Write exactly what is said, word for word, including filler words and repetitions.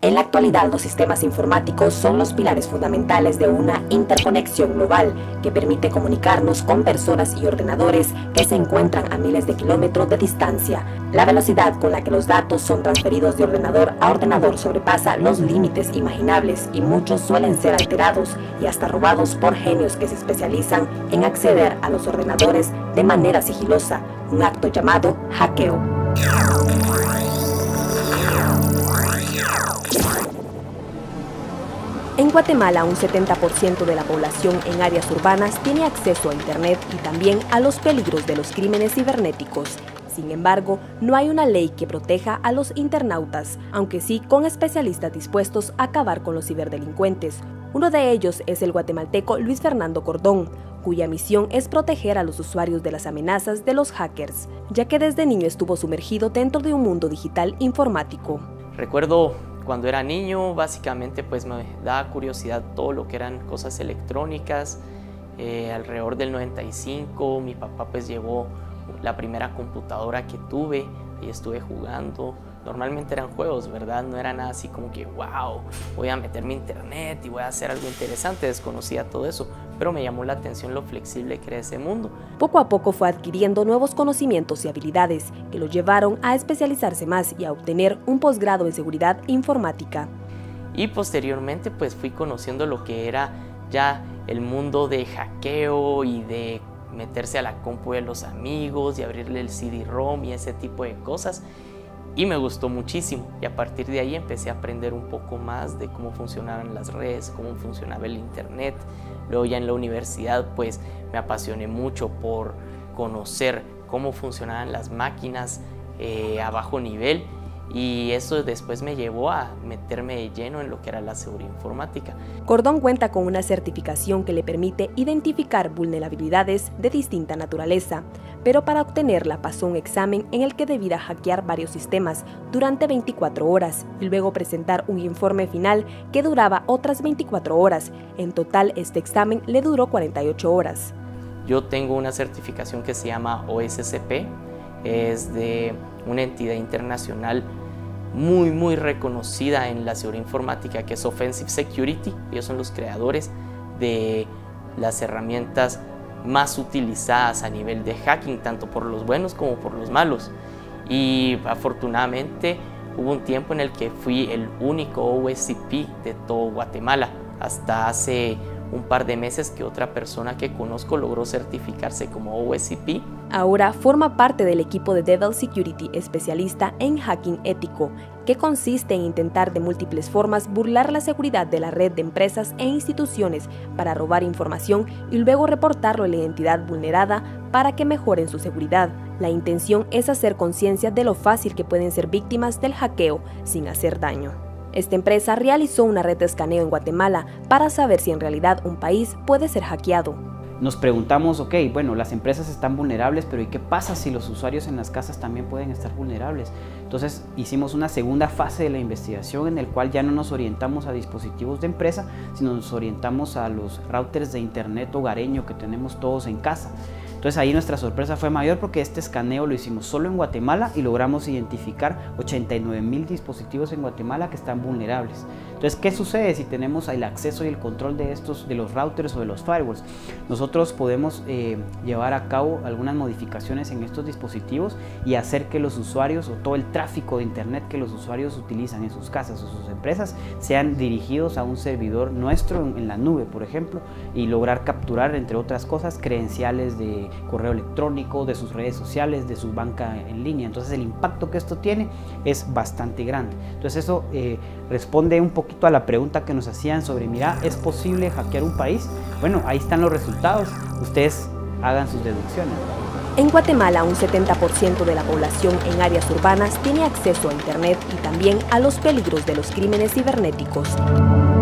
En la actualidad, los sistemas informáticos son los pilares fundamentales de una interconexión global que permite comunicarnos con personas y ordenadores que se encuentran a miles de kilómetros de distancia. La velocidad con la que los datos son transferidos de ordenador a ordenador sobrepasa los límites imaginables y muchos suelen ser alterados y hasta robados por genios que se especializan en acceder a los ordenadores de manera sigilosa, un acto llamado hackeo. En Guatemala, un setenta por ciento de la población en áreas urbanas tiene acceso a Internet y también a los peligros de los crímenes cibernéticos. Sin embargo, no hay una ley que proteja a los internautas, aunque sí con especialistas dispuestos a acabar con los ciberdelincuentes. Uno de ellos es el guatemalteco Luis Fernando Cordón, cuya misión es proteger a los usuarios de las amenazas de los hackers, ya que desde niño estuvo sumergido dentro de un mundo digital informático. Recuerdo cuando era niño, básicamente pues me daba curiosidad todo lo que eran cosas electrónicas. Eh, alrededor del noventa y cinco mi papá pues llevó la primera computadora que tuve y estuve jugando. Normalmente eran juegos, ¿verdad? No era nada así como que wow, voy a meterme a internet y voy a hacer algo interesante. Desconocía todo eso, pero me llamó la atención lo flexible que era ese mundo. Poco a poco fue adquiriendo nuevos conocimientos y habilidades que lo llevaron a especializarse más y a obtener un posgrado en seguridad informática. Y posteriormente pues fui conociendo lo que era ya el mundo de hackeo y de meterse a la compu de los amigos y abrirle el C D ROM y ese tipo de cosas. Y me gustó muchísimo y a partir de ahí empecé a aprender un poco más de cómo funcionaban las redes, cómo funcionaba el internet. Luego ya en la universidad pues me apasioné mucho por conocer cómo funcionaban las máquinas eh, a bajo nivel, y eso después me llevó a meterme de lleno en lo que era la seguridad informática. Cordón cuenta con una certificación que le permite identificar vulnerabilidades de distinta naturaleza, pero para obtenerla pasó un examen en el que debía hackear varios sistemas durante veinticuatro horas y luego presentar un informe final que duraba otras veinticuatro horas. En total, este examen le duró cuarenta y ocho horas. Yo tengo una certificación que se llama O S C P, es de una entidad internacional muy muy reconocida en la seguridad informática, que es Offensive Security. Ellos son los creadores de las herramientas más utilizadas a nivel de hacking, tanto por los buenos como por los malos. Y afortunadamente hubo un tiempo en el que fui el único O S C P de todo Guatemala, hasta hace un par de meses que otra persona que conozco logró certificarse como O S C P. Ahora forma parte del equipo de Devil Security, especialista en hacking ético, que consiste en intentar de múltiples formas burlar la seguridad de la red de empresas e instituciones para robar información y luego reportarlo a la entidad vulnerada para que mejoren su seguridad. La intención es hacer conciencia de lo fácil que pueden ser víctimas del hackeo sin hacer daño. Esta empresa realizó una red de escaneo en Guatemala para saber si en realidad un país puede ser hackeado. Nos preguntamos, ok, bueno, las empresas están vulnerables, pero ¿y qué pasa si los usuarios en las casas también pueden estar vulnerables? Entonces hicimos una segunda fase de la investigación en el cual ya no nos orientamos a dispositivos de empresa, sino nos orientamos a los routers de internet hogareño que tenemos todos en casa. Entonces ahí nuestra sorpresa fue mayor porque este escaneo lo hicimos solo en Guatemala y logramos identificar ochenta y nueve mil dispositivos en Guatemala que están vulnerables. Entonces, ¿qué sucede si tenemos el acceso y el control de estos, de los routers o de los firewalls? Nosotros podemos eh, llevar a cabo algunas modificaciones en estos dispositivos y hacer que los usuarios o todo el tráfico de internet que los usuarios utilizan en sus casas o sus empresas sean dirigidos a un servidor nuestro en, en la nube, por ejemplo, y lograr capturar, entre otras cosas, credenciales de correo electrónico, de sus redes sociales, de su banca en línea. Entonces el impacto que esto tiene es bastante grande. Entonces eso eh, responde un poquito a la pregunta que nos hacían sobre, mira, ¿es posible hackear un país? Bueno, ahí están los resultados, ustedes hagan sus deducciones. En Guatemala, un setenta por ciento de la población en áreas urbanas tiene acceso a Internet y también a los peligros de los crímenes cibernéticos.